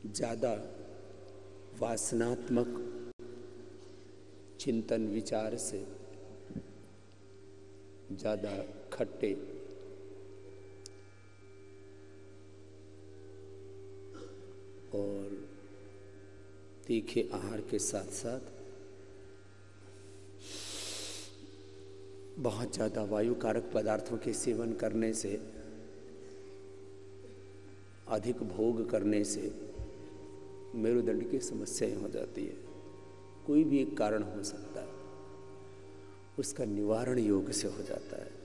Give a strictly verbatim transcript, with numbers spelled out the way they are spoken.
ज़्यादा वासनात्मक चिंतन विचार से, ज़्यादा खट्टे और तीखे आहार के साथ साथ बहुत ज़्यादा वायु कारक पदार्थों के सेवन करने से, अधिक भोग करने से मेरुदंड की समस्याएं हो जाती है। कोई भी एक कारण हो सकता है, उसका निवारण योग से हो जाता है।